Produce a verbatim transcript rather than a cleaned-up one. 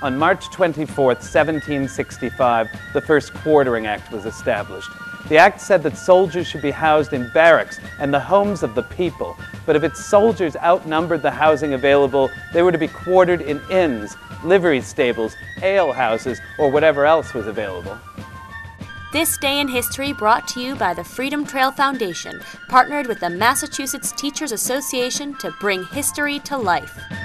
On March twenty-fourth, seventeen sixty-five, the first Quartering Act was established. The act said that soldiers should be housed in barracks and the homes of the people, but if its soldiers outnumbered the housing available, they were to be quartered in inns, livery stables, ale houses, or whatever else was available. This Day in History brought to you by the Freedom Trail Foundation, partnered with the Massachusetts Teachers Association to bring history to life.